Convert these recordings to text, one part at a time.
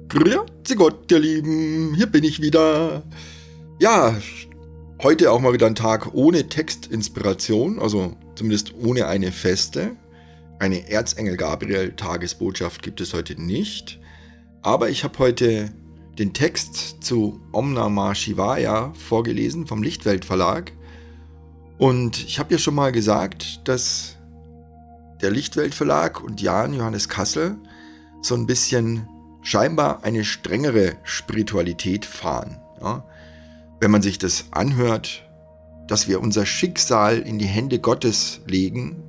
Grüezi Gott, ihr Lieben, hier bin ich wieder. Ja, heute auch mal wieder ein Tag ohne Textinspiration, also zumindest ohne eine feste. Eine Erzengel Gabriel Tagesbotschaft gibt es heute nicht. Aber ich habe heute den Text zu Om Namah Shivaya vorgelesen vom Lichtwelt Verlag. Und ich habe ja schon mal gesagt, dass der Lichtwelt Verlag und Jan Johannes Kassel so ein bisschen scheinbar eine strengere Spiritualität fahren. Ja? Wenn man sich das anhört, dass wir unser Schicksal in die Hände Gottes legen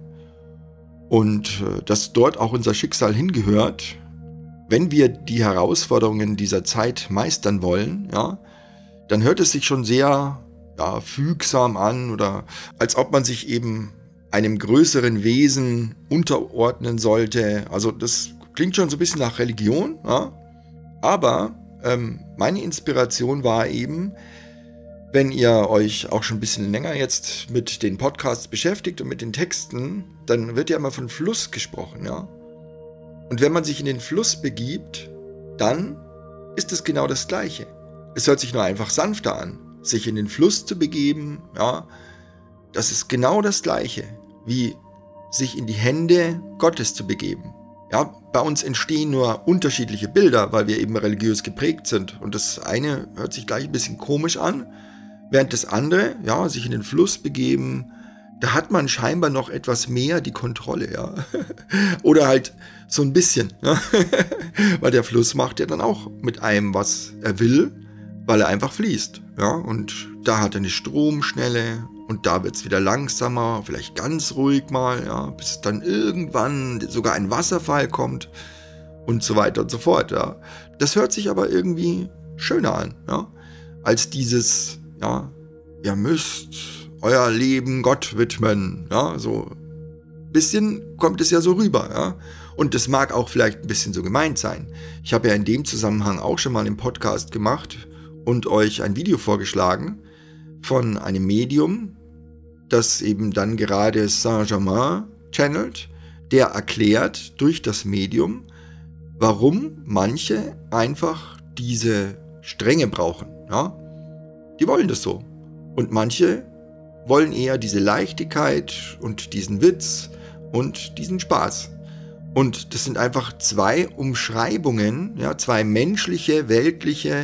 und dass dort auch unser Schicksal hingehört, wenn wir die Herausforderungen dieser Zeit meistern wollen, ja, dann hört es sich schon sehr fügsam an oder als ob man sich eben einem größeren Wesen unterordnen sollte. Also das klingt schon so ein bisschen nach Religion, ja? Aber meine Inspiration war eben, wenn ihr euch auch schon ein bisschen länger jetzt mit den Podcasts beschäftigt und mit den Texten, dann wird ja immer von Fluss gesprochen, ja. Und wenn man sich in den Fluss begibt, dann ist es genau das Gleiche. Es hört sich nur einfach sanfter an, sich in den Fluss zu begeben, ja. Das ist genau das Gleiche, wie sich in die Hände Gottes zu begeben. Ja, bei uns entstehen nur unterschiedliche Bilder, weil wir eben religiös geprägt sind. Und das eine hört sich gleich ein bisschen komisch an, während das andere, ja, sich in den Fluss begeben, da hat man scheinbar noch etwas mehr die Kontrolle, ja. Oder halt so ein bisschen, ja? Weil der Fluss macht ja dann auch mit einem, was er will, weil er einfach fließt, ja. Und da hat er eine Stromschnelle und da wird es wieder langsamer, vielleicht ganz ruhig mal, ja, bis dann irgendwann sogar ein Wasserfall kommt und so weiter und so fort, ja. Das hört sich aber irgendwie schöner an, ja, als dieses, ja, ihr müsst euer Leben Gott widmen, ja, so ein bisschen kommt es ja so rüber, ja. Und das mag auch vielleicht ein bisschen so gemeint sein. Ich habe ja in dem Zusammenhang auch schon mal einen Podcast gemacht und euch ein Video vorgeschlagen von einem Medium, das eben dann gerade Saint-Germain channelt, der erklärt durch das Medium, warum manche einfach diese Strenge brauchen. Ja? Die wollen das so. Und manche wollen eher diese Leichtigkeit und diesen Witz und diesen Spaß. Und das sind einfach zwei Umschreibungen, ja, zwei menschliche, weltliche,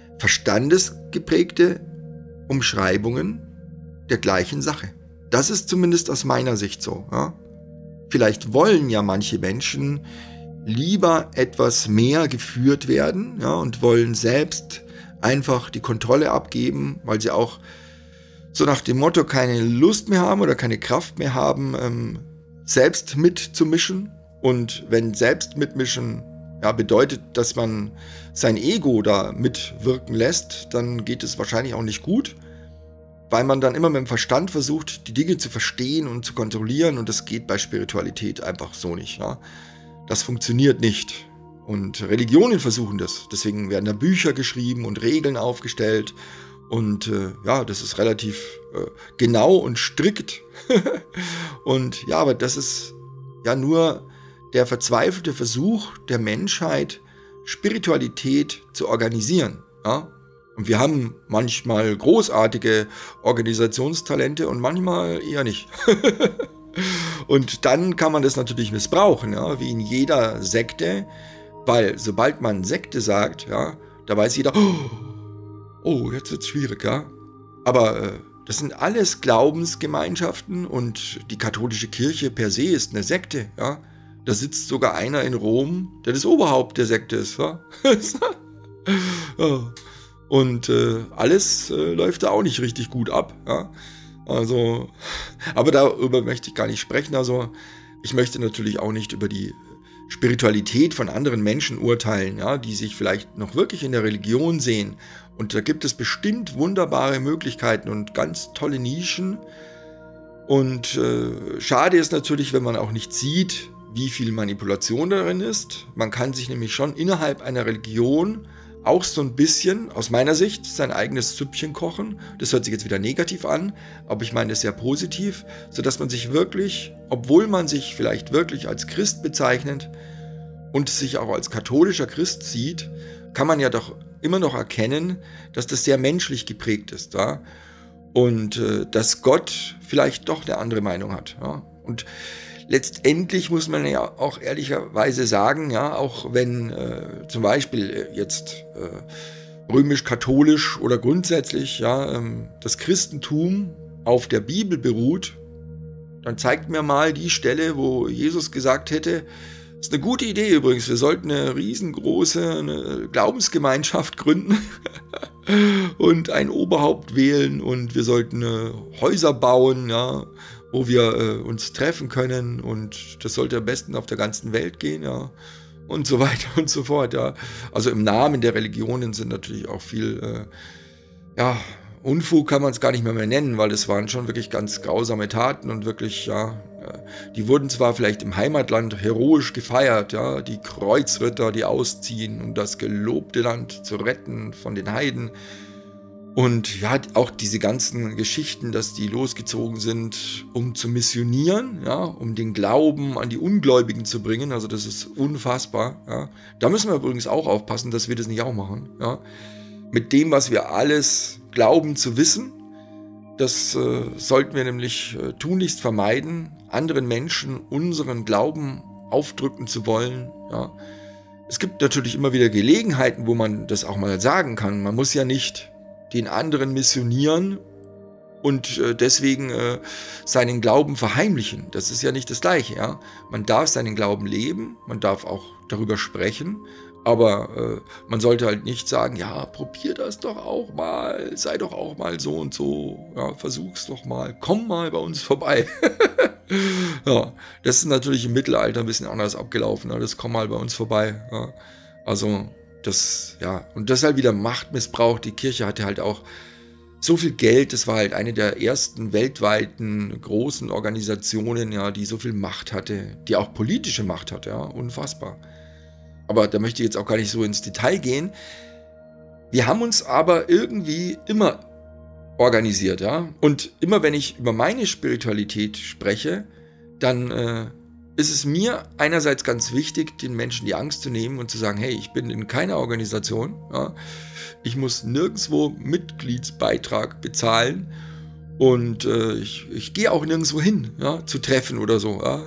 verstandesgeprägte Umschreibungen der gleichen Sache. Das ist zumindest aus meiner Sicht so. Ja? Vielleicht wollen ja manche Menschen lieber etwas mehr geführt werden, ja, und wollen selbst einfach die Kontrolle abgeben, weil sie auch so nach dem Motto keine Lust mehr haben oder keine Kraft mehr haben, selbst mitzumischen. Und wenn selbst mitmischen bedeutet, dass man sein Ego da mitwirken lässt, dann geht es wahrscheinlich auch nicht gut, weil man dann immer mit dem Verstand versucht, die Dinge zu verstehen und zu kontrollieren, und das geht bei Spiritualität einfach so nicht. Ja? Das funktioniert nicht. Und Religionen versuchen das. Deswegen werden da Bücher geschrieben und Regeln aufgestellt. Und das ist relativ genau und strikt. Und ja, aber das ist ja nur der verzweifelte Versuch der Menschheit, Spiritualität zu organisieren. Ja? Und wir haben manchmal großartige Organisationstalente und manchmal eher nicht. Und dann kann man das natürlich missbrauchen, ja? Wie in jeder Sekte, weil sobald man Sekte sagt, ja, da weiß jeder, oh, jetzt wird's schwierig, ja. Aber das sind alles Glaubensgemeinschaften und die katholische Kirche per se ist eine Sekte, ja. Da sitzt sogar einer in Rom, der das Oberhaupt der Sekte ist, ja. Und alles läuft da auch nicht richtig gut ab, ja. Also, aber darüber möchte ich gar nicht sprechen. Also, ich möchte natürlich auch nicht über die Spiritualität von anderen Menschen urteilen, ja, die sich vielleicht noch wirklich in der Religion sehen. Und da gibt es bestimmt wunderbare Möglichkeiten und ganz tolle Nischen. Und schade ist natürlich, wenn man auch nicht sieht, wie viel Manipulation darin ist. Man kann sich nämlich schon innerhalb einer Religion auch so ein bisschen, aus meiner Sicht, sein eigenes Süppchen kochen. Das hört sich jetzt wieder negativ an, aber ich meine das sehr positiv, sodass man sich wirklich, obwohl man sich vielleicht wirklich als Christ bezeichnet und sich auch als katholischer Christ sieht, kann man ja doch immer noch erkennen, dass das sehr menschlich geprägt ist, ja? Und dass Gott vielleicht doch eine andere Meinung hat. Ja? Und letztendlich muss man ja auch ehrlicherweise sagen, ja, auch wenn zum Beispiel jetzt römisch-katholisch oder grundsätzlich ja, das Christentum auf der Bibel beruht, dann zeigt mir mal die Stelle, wo Jesus gesagt hätte, das ist eine gute Idee übrigens, wir sollten eine riesengroße Glaubensgemeinschaft gründen und ein Oberhaupt wählen und wir sollten Häuser bauen, ja, wo wir uns treffen können und das sollte am besten auf der ganzen Welt gehen, ja, und so weiter und so fort, ja. Also im Namen der Religionen sind natürlich auch viel, ja, Unfug kann man es gar nicht mehr nennen, weil es waren schon wirklich ganz grausame Taten und wirklich, ja, die wurden zwar vielleicht im Heimatland heroisch gefeiert, ja, die Kreuzritter, die ausziehen, um das gelobte Land zu retten von den Heiden. Und ja, auch diese ganzen Geschichten, dass die losgezogen sind, um zu missionieren, ja, um den Glauben an die Ungläubigen zu bringen, also das ist unfassbar. Ja. Da müssen wir übrigens auch aufpassen, dass wir das nicht auch machen. Ja. Mit dem, was wir alles glauben zu wissen, das sollten wir nämlich tunlichst vermeiden, anderen Menschen unseren Glauben aufdrücken zu wollen. Ja. Es gibt natürlich immer wieder Gelegenheiten, wo man das auch mal sagen kann. Man muss ja nicht den anderen missionieren und deswegen seinen Glauben verheimlichen. Das ist ja nicht das Gleiche. Ja? Man darf seinen Glauben leben, man darf auch darüber sprechen, aber man sollte halt nicht sagen, ja, probier das doch auch mal, sei doch auch mal so und so, ja, versuch's doch mal, komm mal bei uns vorbei. Ja, das ist natürlich im Mittelalter ein bisschen anders abgelaufen, ja? Das komm mal bei uns vorbei. Ja? Also das, ja, und das ist halt wieder Machtmissbrauch. Die Kirche hatte halt auch so viel Geld, das war halt eine der ersten weltweiten großen Organisationen, ja, die so viel Macht hatte, die auch politische Macht hatte, ja, unfassbar. Aber da möchte ich jetzt auch gar nicht so ins Detail gehen. Wir haben uns aber irgendwie immer organisiert, ja. Und immer wenn ich über meine Spiritualität spreche, dann ist es mir einerseits ganz wichtig, den Menschen die Angst zu nehmen und zu sagen, hey, ich bin in keiner Organisation, ja. Ich muss nirgendwo Mitgliedsbeitrag bezahlen und ich gehe auch nirgendwo hin, ja, zu Treffen oder so, ja.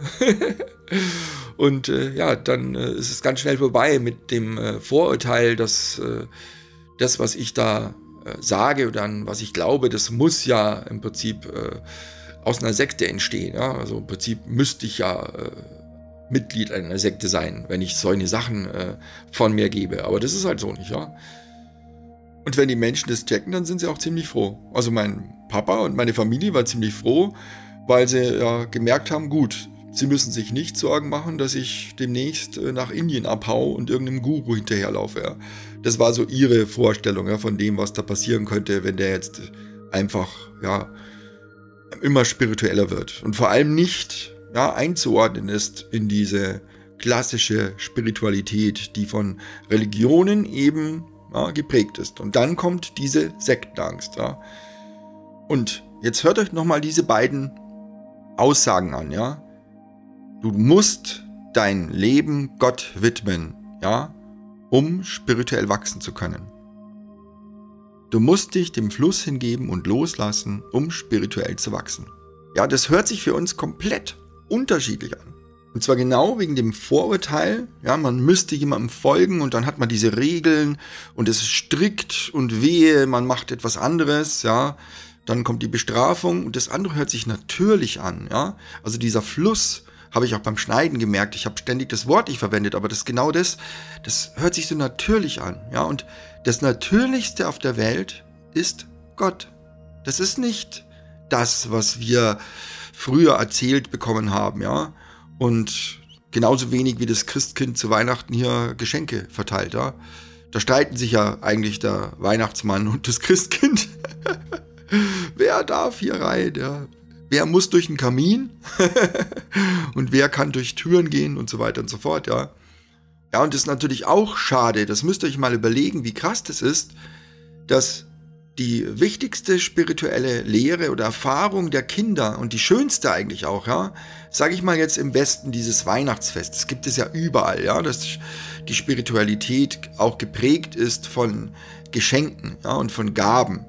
Und ja, dann ist es ganz schnell vorbei mit dem Vorurteil, dass das, was ich da sage oder an was ich glaube, das muss ja im Prinzip aus einer Sekte entstehen. Ja? Also im Prinzip müsste ich ja Mitglied einer Sekte sein, wenn ich solche Sachen von mir gebe. Aber das ist halt so nicht, ja. Und wenn die Menschen das checken, dann sind sie auch ziemlich froh. Also mein Papa und meine Familie waren ziemlich froh, weil sie ja gemerkt haben, gut, sie müssen sich nicht Sorgen machen, dass ich demnächst nach Indien abhau und irgendeinem Guru hinterherlaufe. Ja. Das war so ihre Vorstellung, ja, von dem, was da passieren könnte, wenn der jetzt einfach ja, immer spiritueller wird. Und vor allem nicht ja, einzuordnen ist in diese klassische Spiritualität, die von Religionen eben ja, geprägt ist. Und dann kommt diese Sektenangst. Ja. Und jetzt hört euch nochmal diese beiden Aussagen an, ja. Du musst dein Leben Gott widmen, ja, um spirituell wachsen zu können. Du musst dich dem Fluss hingeben und loslassen, um spirituell zu wachsen. Ja, das hört sich für uns komplett unterschiedlich an. Und zwar genau wegen dem Vorurteil, ja, man müsste jemandem folgen und dann hat man diese Regeln und es ist strikt und wehe, man macht etwas anderes, ja. Dann kommt die Bestrafung und das andere hört sich natürlich an, ja. Also dieser Fluss habe ich auch beim Schneiden gemerkt. Ich habe ständig das Wort nicht verwendet, aber das genau das hört sich so natürlich an, ja. Und das Natürlichste auf der Welt ist Gott. Das ist nicht das, was wir früher erzählt bekommen haben, ja. Und genauso wenig wie das Christkind zu Weihnachten hier Geschenke verteilt, ja. Da streiten sich ja eigentlich der Weihnachtsmann und das Christkind. Wer darf hier rein, ja? Wer muss durch den Kamin und wer kann durch Türen gehen und so weiter und so fort, ja. Ja, und das ist natürlich auch schade, das müsst ihr euch mal überlegen, wie krass das ist, dass die wichtigste spirituelle Lehre oder Erfahrung der Kinder und die schönste eigentlich auch, ja, sage ich mal jetzt im Westen, dieses Weihnachtsfest. Das gibt es ja überall, ja, dass die Spiritualität auch geprägt ist von Geschenken, ja, und von Gaben.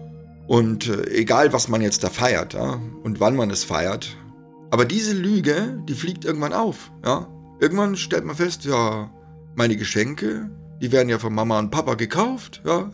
Und egal, was man jetzt da feiert, ja, und wann man es feiert. Aber diese Lüge, die fliegt irgendwann auf, ja. Irgendwann stellt man fest, ja, meine Geschenke, die werden ja von Mama und Papa gekauft, ja.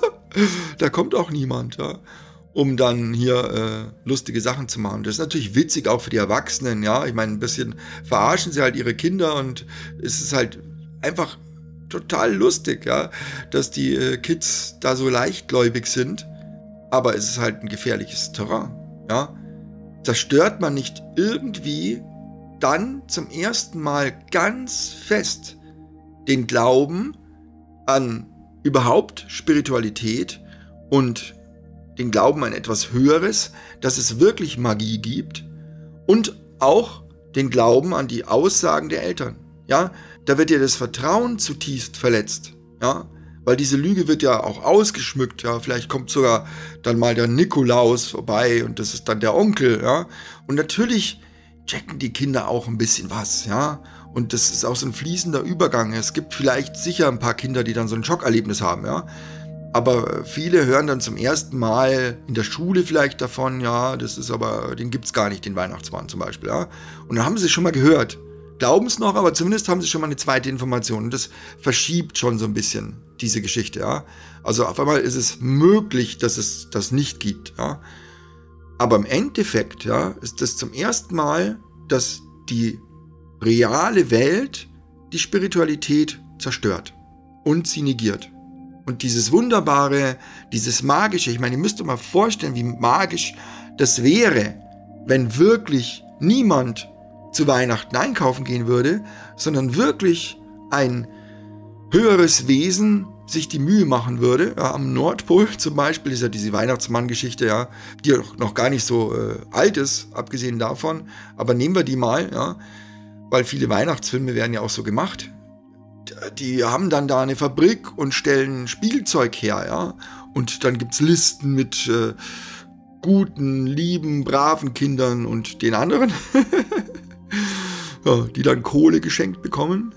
Da kommt auch niemand, ja, um dann hier lustige Sachen zu machen. Das ist natürlich witzig auch für die Erwachsenen, ja. Ich meine, ein bisschen verarschen sie halt ihre Kinder und es ist halt einfach total lustig, ja, dass die Kids da so leichtgläubig sind. Aber es ist halt ein gefährliches Terrain, ja. Zerstört man nicht irgendwie dann zum ersten Mal ganz fest den Glauben an überhaupt Spiritualität und den Glauben an etwas Höheres, dass es wirklich Magie gibt und auch den Glauben an die Aussagen der Eltern, ja. Da wird ja das Vertrauen zutiefst verletzt, ja. Weil diese Lüge wird ja auch ausgeschmückt, ja. Vielleicht kommt sogar dann mal der Nikolaus vorbei und das ist dann der Onkel, ja. Und natürlich checken die Kinder auch ein bisschen was, ja. Und das ist auch so ein fließender Übergang. Es gibt vielleicht sicher ein paar Kinder, die dann so ein Schockerlebnis haben, ja. Aber viele hören dann zum ersten Mal in der Schule vielleicht davon, ja, das ist aber, den gibt's gar nicht, den Weihnachtsmann zum Beispiel, ja. Und dann haben sie es schon mal gehört. Glauben es noch, aber zumindest haben sie schon mal eine zweite Information. Und das verschiebt schon so ein bisschen diese Geschichte, ja. Also auf einmal ist es möglich, dass es das nicht gibt, ja. Aber im Endeffekt, ja, ist das zum ersten Mal, dass die reale Welt die Spiritualität zerstört und sie negiert. Und dieses Wunderbare, dieses Magische, ich meine, ihr müsst euch mal vorstellen, wie magisch das wäre, wenn wirklich niemand zu Weihnachten einkaufen gehen würde, sondern wirklich ein höheres Wesen sich die Mühe machen würde. Ja, am Nordpol zum Beispiel ist ja diese Weihnachtsmann-Geschichte, ja, die noch gar nicht so alt ist, abgesehen davon. Aber nehmen wir die mal, ja, weil viele Weihnachtsfilme werden ja auch so gemacht. Die haben dann da eine Fabrik und stellen Spielzeug her, ja. Und dann gibt's Listen mit guten, lieben, braven Kindern und den anderen, ja, die dann Kohle geschenkt bekommen.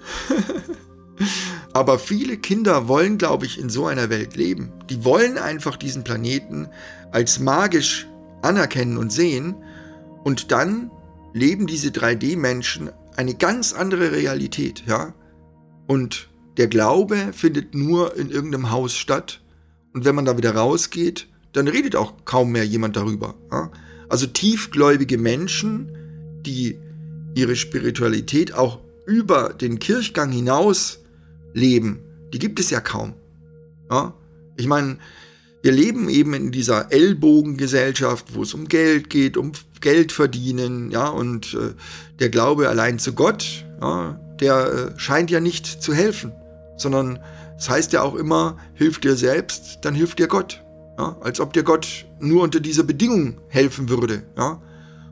Aber viele Kinder wollen, glaube ich, in so einer Welt leben. Die wollen einfach diesen Planeten als magisch anerkennen und sehen. Und dann leben diese 3D-Menschen eine ganz andere Realität, ja. Und der Glaube findet nur in irgendeinem Haus statt. Und wenn man da wieder rausgeht, dann redet auch kaum mehr jemand darüber, ja. Also tiefgläubige Menschen, die ihre Spiritualität auch über den Kirchgang hinaus leben, die gibt es ja kaum. Ja? Ich meine, wir leben eben in dieser Ellbogengesellschaft, wo es um Geld geht, um Geld verdienen, ja, und der Glaube allein zu Gott, ja, der scheint ja nicht zu helfen, sondern es heißt ja auch immer, hilf dir selbst, dann hilft dir Gott. Ja? Als ob dir Gott nur unter dieser Bedingung helfen würde. Ja?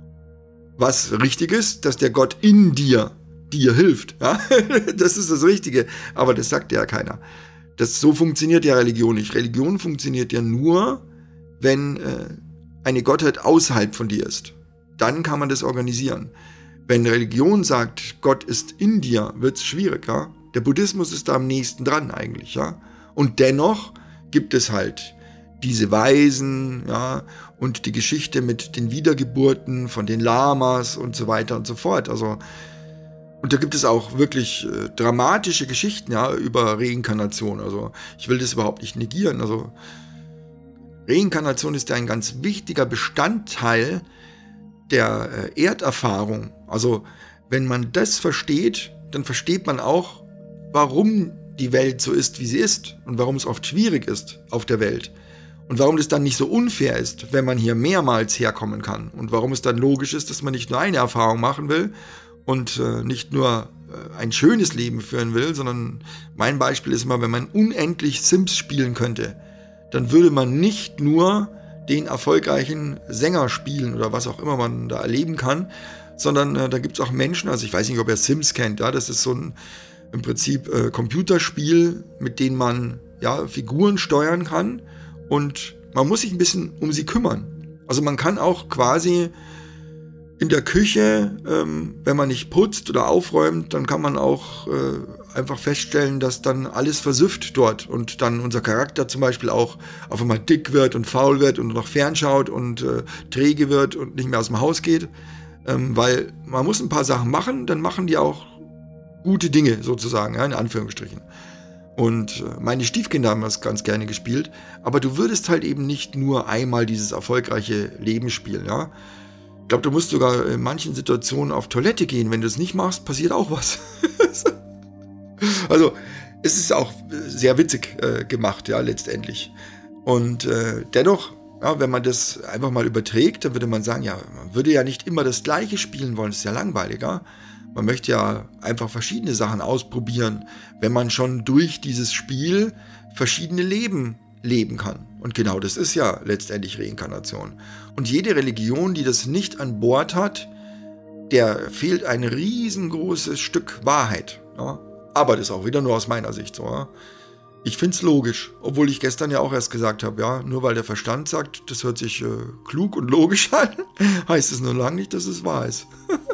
Was richtig ist, dass der Gott in dir hilft. Ja? Das ist das Richtige. Aber das sagt ja keiner. So funktioniert ja Religion nicht. Religion funktioniert ja nur, wenn eine Gottheit außerhalb von dir ist. Dann kann man das organisieren. Wenn Religion sagt, Gott ist in dir, wird es schwierig. Ja? Der Buddhismus ist da am nächsten dran eigentlich. Ja? Und dennoch gibt es halt diese Weisen, ja, und die Geschichte mit den Wiedergeburten von den Lamas und so weiter und so fort. Also, und da gibt es auch wirklich dramatische Geschichten, ja, über Reinkarnation. Also ich will das überhaupt nicht negieren. Also Reinkarnation ist ja ein ganz wichtiger Bestandteil der Erderfahrung. Also wenn man das versteht, dann versteht man auch, warum die Welt so ist, wie sie ist und warum es oft schwierig ist auf der Welt. Und warum das dann nicht so unfair ist, wenn man hier mehrmals herkommen kann. Und warum es dann logisch ist, dass man nicht nur eine Erfahrung machen will und nicht nur ein schönes Leben führen will, sondern mein Beispiel ist immer, wenn man unendlich Sims spielen könnte, dann würde man nicht nur den erfolgreichen Sänger spielen oder was auch immer man da erleben kann, sondern da gibt es auch Menschen, also ich weiß nicht, ob ihr Sims kennt, ja, das ist so ein im Prinzip Computerspiel, mit dem man ja Figuren steuern kann. Und man muss sich ein bisschen um sie kümmern. Also man kann auch quasi in der Küche, wenn man nicht putzt oder aufräumt, dann kann man auch einfach feststellen, dass dann alles versüfft dort und dann unser Charakter zum Beispiel auch auf einmal dick wird und faul wird und noch fernschaut und träge wird und nicht mehr aus dem Haus geht, weil man muss ein paar Sachen machen, dann machen die auch gute Dinge sozusagen, ja, in Anführungsstrichen. Und meine Stiefkinder haben das ganz gerne gespielt, aber du würdest halt eben nicht nur einmal dieses erfolgreiche Leben spielen, ja. Ich glaube, du musst sogar in manchen Situationen auf Toilette gehen. Wenn du es nicht machst, passiert auch was. Also, es ist auch sehr witzig gemacht, ja, letztendlich. Und dennoch, ja, wenn man das einfach mal überträgt, dann würde man sagen, ja, man würde ja nicht immer das Gleiche spielen wollen. Das ist ja langweilig, ja. Man möchte ja einfach verschiedene Sachen ausprobieren, wenn man schon durch dieses Spiel verschiedene Leben kann. Und genau das ist ja letztendlich Reinkarnation. Und jede Religion, die das nicht an Bord hat, der fehlt ein riesengroßes Stück Wahrheit. Ja? Aber das ist auch wieder nur aus meiner Sicht so. Ja? Ich finde es logisch, obwohl ich gestern ja auch erst gesagt habe, ja, nur weil der Verstand sagt, das hört sich klug und logisch an, heißt es nur lange nicht, dass es wahr ist.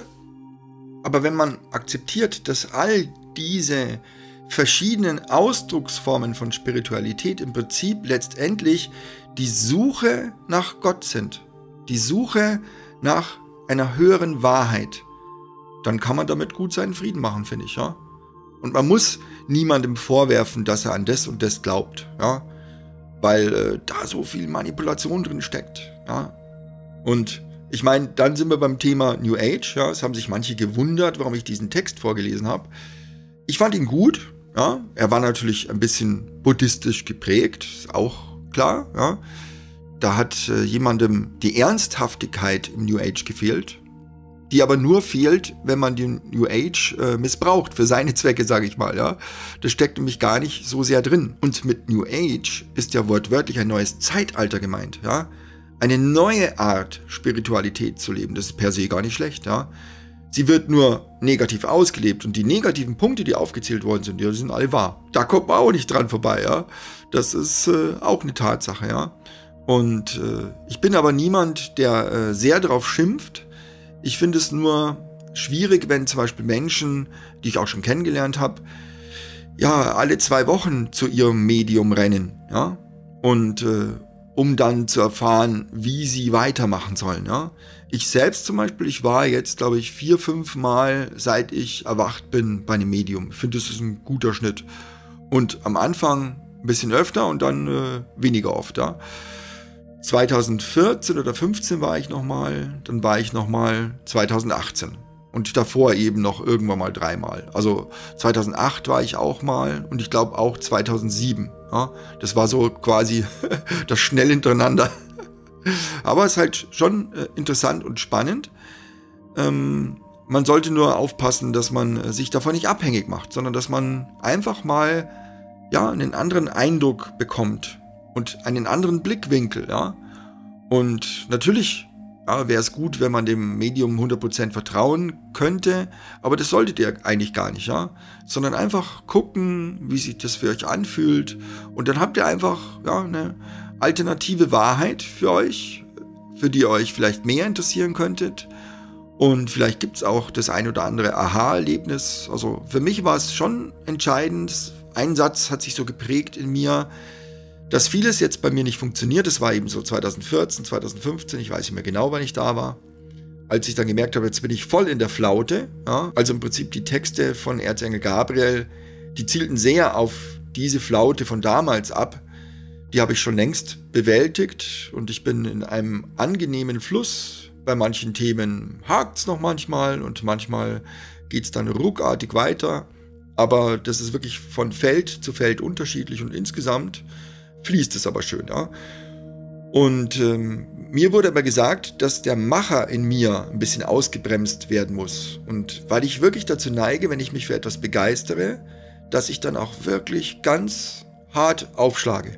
Aber wenn man akzeptiert, dass all diese verschiedenen Ausdrucksformen von Spiritualität im Prinzip letztendlich die Suche nach Gott sind, die Suche nach einer höheren Wahrheit, dann kann man damit gut seinen Frieden machen, finde ich, ja. Und man muss niemandem vorwerfen, dass er an das und das glaubt, ja, weil da so viel Manipulation drin steckt, ja. Und ich meine, dann sind wir beim Thema New Age, ja, es haben sich manche gewundert, warum ich diesen Text vorgelesen habe. Ich fand ihn gut, ja, er war natürlich ein bisschen buddhistisch geprägt, ist auch klar, ja. Da hat jemandem die Ernsthaftigkeit im New Age gefehlt, die aber nur fehlt, wenn man den New Age missbraucht, für seine Zwecke, sage ich mal, ja. Das steckt nämlich gar nicht so sehr drin. Und mit New Age ist ja wortwörtlich ein neues Zeitalter gemeint, ja. Eine neue Art, Spiritualität zu leben, das ist per se gar nicht schlecht, ja. Sie wird nur negativ ausgelebt und die negativen Punkte, die aufgezählt worden sind, die sind alle wahr. Da kommt man auch nicht dran vorbei, ja. Das ist auch eine Tatsache, ja. Und ich bin aber niemand, der sehr darauf schimpft. Ich finde es nur schwierig, wenn zum Beispiel Menschen, die ich auch schon kennengelernt habe, ja, alle 2 Wochen zu ihrem Medium rennen, ja. Und um dann zu erfahren, wie sie weitermachen sollen, ja. Ich selbst zum Beispiel, ich war jetzt, glaube ich, 4, 5 Mal, seit ich erwacht bin, bei einem Medium. Ich finde, das ist ein guter Schnitt. Und am Anfang ein bisschen öfter und dann weniger oft, ja. 2014 oder 15 war ich nochmal, dann war ich nochmal 2018 und davor eben noch irgendwann mal 3 Mal. Also 2008 war ich auch mal und ich glaube auch 2007. Ja? Das war so quasi das schnell hintereinander. Aber es ist halt schon interessant und spannend. Man sollte nur aufpassen, dass man sich davon nicht abhängig macht, sondern dass man einfach mal ja, einen anderen Eindruck bekommt. Und einen anderen Blickwinkel, ja. Und natürlich ja, wäre es gut, wenn man dem Medium 100% vertrauen könnte, aber das solltet ihr eigentlich gar nicht, ja. Sondern einfach gucken, wie sich das für euch anfühlt und dann habt ihr einfach ja, eine alternative Wahrheit für euch, für die ihr euch vielleicht mehr interessieren könntet. Und vielleicht gibt es auch das ein oder andere Aha-Erlebnis. Also für mich war es schon entscheidend. Ein Satz hat sich so geprägt in mir, dass vieles jetzt bei mir nicht funktioniert. Das war eben so 2014, 2015, ich weiß nicht mehr genau, wann ich da war. Als ich dann gemerkt habe, jetzt bin ich voll in der Flaute. Ja? Also im Prinzip die Texte von Erzengel Gabriel, die zielten sehr auf diese Flaute von damals ab. Die habe ich schon längst bewältigt und ich bin in einem angenehmen Fluss. Bei manchen Themen hakt es noch manchmal und manchmal geht es dann ruckartig weiter. Aber das ist wirklich von Feld zu Feld unterschiedlich und insgesamt fließt es aber schön, ja. Und mir wurde aber gesagt, dass der Macher in mir ein bisschen ausgebremst werden muss. Und weil ich wirklich dazu neige, wenn ich mich für etwas begeistere, dass ich dann auch wirklich ganz hart aufschlage.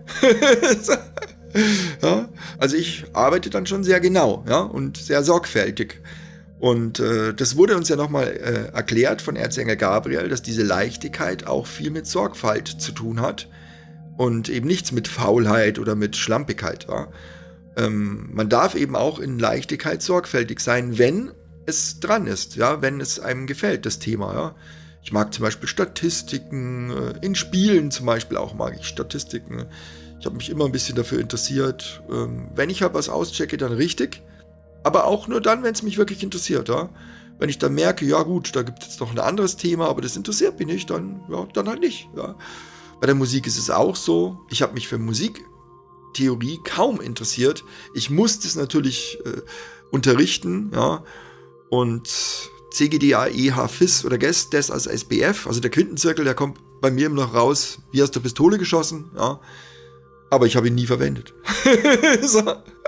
Ja? Also ich arbeite dann schon sehr genau, ja, und sehr sorgfältig. Und das wurde uns ja nochmal erklärt von Erzengel Gabriel, dass diese Leichtigkeit auch viel mit Sorgfalt zu tun hat. und eben nichts mit Faulheit oder mit Schlampigkeit. Ja? Man darf eben auch in Leichtigkeit sorgfältig sein, wenn es dran ist, ja, wenn es einem gefällt, das Thema. Ja? Ich mag zum Beispiel Statistiken, in Spielen zum Beispiel auch mag ich Statistiken. Ich habe mich immer ein bisschen dafür interessiert. Wenn ich halt was auschecke, dann richtig, aber auch nur dann, wenn es mich wirklich interessiert. Ja? Wenn ich dann merke, ja gut, da gibt es noch ein anderes Thema, aber das interessiert mich nicht, dann halt nicht. Ja? Bei der Musik ist es auch so. Ich habe mich für Musiktheorie kaum interessiert. Ich musste es natürlich unterrichten, ja. Und CGDA, EH, FIS oder GES, das als SBF, also der Quintenzirkel, der kommt bei mir immer noch raus, wie aus der Pistole geschossen, ja. Aber ich habe ihn nie verwendet. So.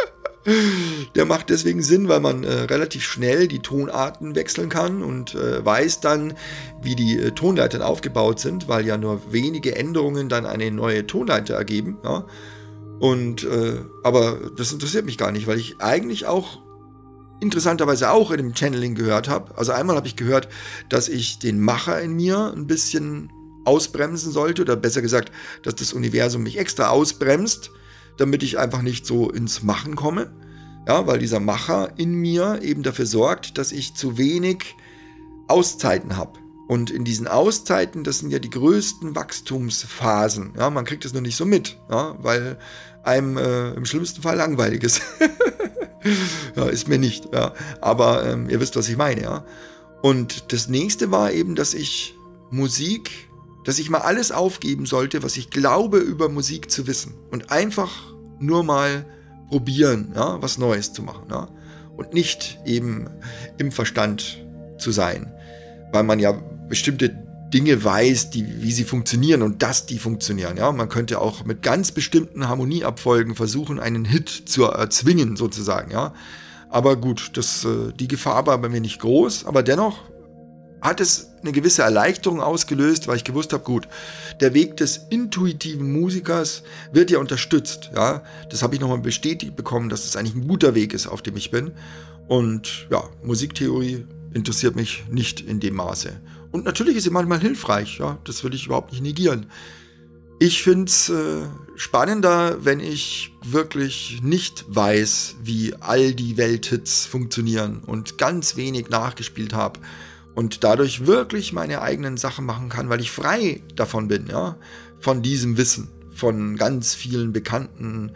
Der macht deswegen Sinn, weil man relativ schnell die Tonarten wechseln kann und weiß dann, wie die Tonleitern aufgebaut sind, weil ja nur wenige Änderungen dann eine neue Tonleiter ergeben. Ja? Und aber das interessiert mich gar nicht, weil ich eigentlich auch interessanterweise auch in dem Channeling gehört habe. Also einmal habe ich gehört, dass ich den Macher in mir ein bisschen ausbremsen sollte, oder besser gesagt, dass das Universum mich extra ausbremst, damit ich einfach nicht so ins Machen komme. Ja, weil dieser Macher in mir eben dafür sorgt, dass ich zu wenig Auszeiten habe. Und in diesen Auszeiten, das sind ja die größten Wachstumsphasen. Ja, man kriegt das nur nicht so mit, ja, weil einem im schlimmsten Fall langweilig ist. Ja, ist mir nicht. Ja. Aber ihr wisst, was ich meine. Ja. Und das nächste war eben, dass ich mal alles aufgeben sollte, was ich glaube, über Musik zu wissen. Und einfach nur mal probieren, ja, was Neues zu machen. Ja. Und nicht eben im Verstand zu sein. Weil man ja bestimmte Dinge weiß, wie sie funktionieren und dass die funktionieren. Ja. Man könnte auch mit ganz bestimmten Harmonieabfolgen versuchen, einen Hit zu erzwingen, sozusagen. Ja. Aber gut, die Gefahr war bei mir nicht groß, aber dennoch hat es eine gewisse Erleichterung ausgelöst, weil ich gewusst habe, gut, der Weg des intuitiven Musikers wird ja unterstützt. Ja? Das habe ich nochmal bestätigt bekommen, dass das eigentlich ein guter Weg ist, auf dem ich bin. Und ja, Musiktheorie interessiert mich nicht in dem Maße. Und natürlich ist sie manchmal hilfreich, ja? Das will ich überhaupt nicht negieren. Ich finde es spannender, wenn ich wirklich nicht weiß, wie all die Welthits funktionieren und ganz wenig nachgespielt habe. Und dadurch wirklich meine eigenen Sachen machen kann, weil ich frei davon bin, ja, von diesem Wissen, von ganz vielen bekannten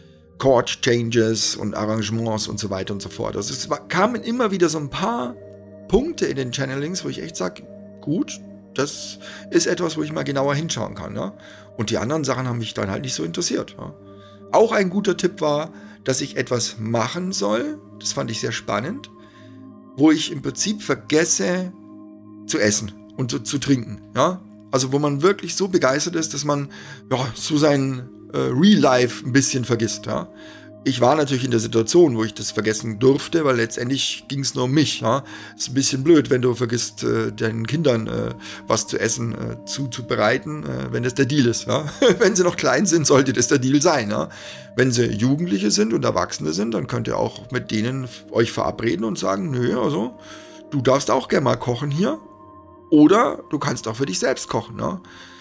Chord Changes und Arrangements und so weiter und so fort. Also es kamen immer wieder so ein paar Punkte in den Channelings, wo ich echt sage, gut, das ist etwas, wo ich mal genauer hinschauen kann, ja. Und die anderen Sachen haben mich dann halt nicht so interessiert. Ja. Auch ein guter Tipp war, dass ich etwas machen soll, das fand ich sehr spannend, wo ich im Prinzip vergesse zu essen und zu trinken. Ja? Also wo man wirklich so begeistert ist, dass man so sein Real Life ein bisschen vergisst. Ja? Ich war natürlich in der Situation, wo ich das vergessen durfte, weil letztendlich ging es nur um mich. Ja? Ist ein bisschen blöd, wenn du vergisst, deinen Kindern was zu essen zuzubereiten, wenn das der Deal ist. Ja? Wenn sie noch klein sind, sollte das der Deal sein. Ja? Wenn sie Jugendliche sind und Erwachsene sind, dann könnt ihr auch mit denen euch verabreden und sagen, nö, also du darfst auch gerne mal kochen hier. Oder du kannst auch für dich selbst kochen. Ja?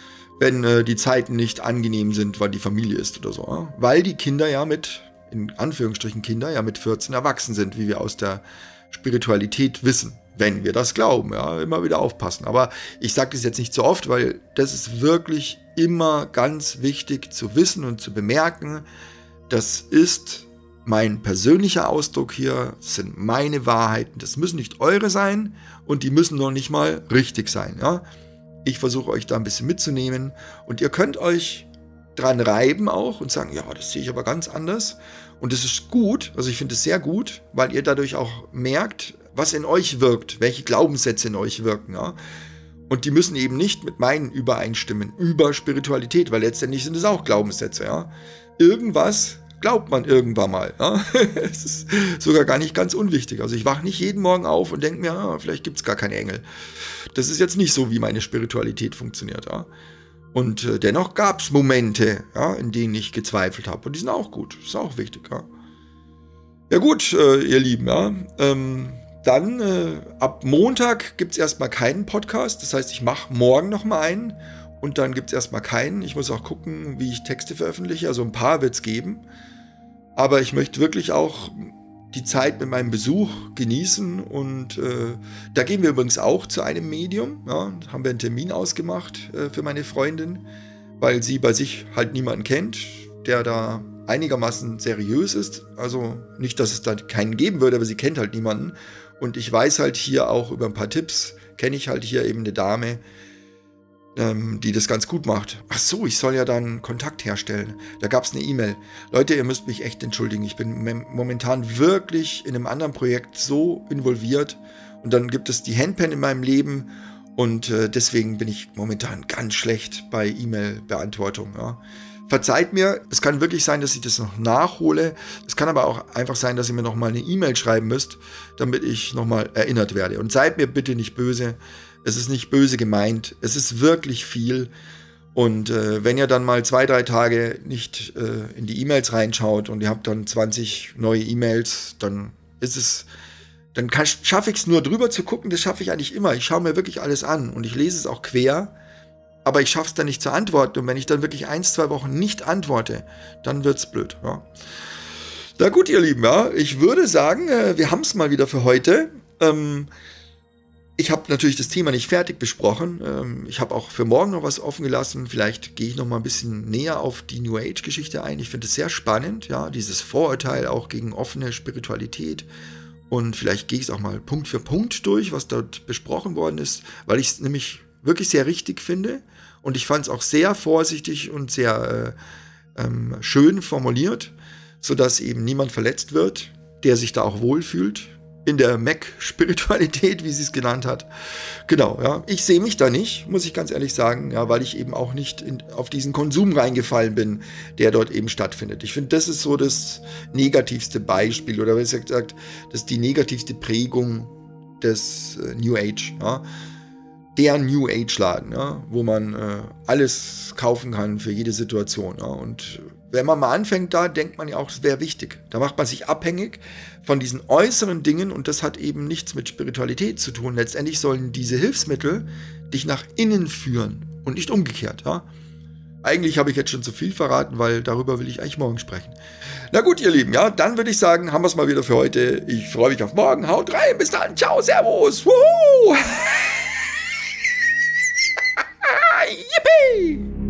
Wenn die Zeiten nicht angenehm sind, weil die Familie ist oder so. Ja? Weil die Kinder ja in Anführungsstrichen Kinder, ja mit 14 erwachsen sind, wie wir aus der Spiritualität wissen, wenn wir das glauben, ja, immer wieder aufpassen. Aber ich sage das jetzt nicht so oft, weil das ist wirklich immer ganz wichtig zu wissen und zu bemerken, das ist mein persönlicher Ausdruck hier, das sind meine Wahrheiten, das müssen nicht eure sein und die müssen noch nicht mal richtig sein. Ja? Ich versuche euch da ein bisschen mitzunehmen und ihr könnt euch dran reiben auch und sagen, ja, das sehe ich aber ganz anders. Und das ist gut, also ich finde es sehr gut, weil ihr dadurch auch merkt, was in euch wirkt, welche Glaubenssätze in euch wirken. Ja? Und die müssen eben nicht mit meinen übereinstimmen, über Spiritualität, weil letztendlich sind es auch Glaubenssätze. Ja? Irgendwas glaubt man irgendwann mal. Ja? Es ist sogar gar nicht ganz unwichtig. Also ich wache nicht jeden Morgen auf und denke mir, vielleicht gibt es gar keine Engel. Das ist jetzt nicht so, wie meine Spiritualität funktioniert. Ja? Und dennoch gab es Momente, ja, in denen ich gezweifelt habe. Und die sind auch gut. Das ist auch wichtig. Ja, ja gut, ihr Lieben. Ja. Dann ab Montag gibt es erstmal keinen Podcast. Das heißt, ich mache morgen nochmal einen. und dann gibt es erstmal keinen. Ich muss auch gucken, wie ich Texte veröffentliche. Also ein paar wird es geben. Aber ich möchte wirklich auch die Zeit mit meinem Besuch genießen. Und da gehen wir übrigens auch zu einem Medium. Ja, haben wir einen Termin ausgemacht für meine Freundin, weil sie bei sich halt niemanden kennt, der da einigermaßen seriös ist. Also nicht, dass es da keinen geben würde, aber sie kennt halt niemanden. Und ich weiß halt hier auch über ein paar Tipps, kenne ich halt hier eben eine Dame, die das ganz gut macht. Ach so, ich soll ja dann Kontakt herstellen. Da gab es eine E-Mail. Leute, ihr müsst mich echt entschuldigen. Ich bin momentan wirklich in einem anderen Projekt so involviert. Und dann gibt es die Handpan in meinem Leben. Und deswegen bin ich momentan ganz schlecht bei E-Mail-Beantwortung. Ja. Verzeiht mir, es kann wirklich sein, dass ich das noch nachhole. Es kann aber auch einfach sein, dass ihr mir nochmal eine E-Mail schreiben müsst, damit ich nochmal erinnert werde. Und seid mir bitte nicht böse. Es ist nicht böse gemeint. Es ist wirklich viel. Und wenn ihr dann mal 2-3 Tage nicht in die E-Mails reinschaut und ihr habt dann 20 neue E-Mails, dann ist es... Dann schaffe ich es nur drüber zu gucken. Das schaffe ich eigentlich immer. Ich schaue mir wirklich alles an und ich lese es auch quer. Aber ich schaffe es dann nicht zu antworten. Und wenn ich dann wirklich 1-2 Wochen nicht antworte, dann wird es blöd. Ja. Na gut, ihr Lieben, ja, ich würde sagen, wir haben es mal wieder für heute. Ich habe natürlich das Thema nicht fertig besprochen. Ich habe auch für morgen noch was offen gelassen. Vielleicht gehe ich noch mal ein bisschen näher auf die New Age-Geschichte ein. Ich finde es sehr spannend, ja, dieses Vorurteil auch gegen offene Spiritualität. Und vielleicht gehe ich es auch mal Punkt für Punkt durch, was dort besprochen worden ist, weil ich es nämlich wirklich sehr richtig finde. Und ich fand es auch sehr vorsichtig und sehr schön formuliert, sodass eben niemand verletzt wird, der sich da auch wohlfühlt. In der Mac-Spiritualität, wie sie es genannt hat. Genau, ja. Ich sehe mich da nicht, muss ich ganz ehrlich sagen, ja, weil ich eben auch nicht auf diesen Konsum reingefallen bin, der dort eben stattfindet. Ich finde, das ist so das negativste Beispiel, oder besser gesagt, das ist die negativste Prägung des New Age, ja. Der New Age-Laden, ja, wo man alles kaufen kann für jede Situation. Ja. Und wenn man mal anfängt, da denkt man ja auch, es wäre wichtig. Da macht man sich abhängig von diesen äußeren Dingen und das hat eben nichts mit Spiritualität zu tun. Letztendlich sollen diese Hilfsmittel dich nach innen führen und nicht umgekehrt. Ja. Eigentlich habe ich jetzt schon zu viel verraten, weil darüber will ich eigentlich morgen sprechen. Na gut, ihr Lieben, ja, dann würde ich sagen, haben wir es mal wieder für heute. Ich freue mich auf morgen. Haut rein, bis dann. Ciao, servus. Wuhu! Yippee!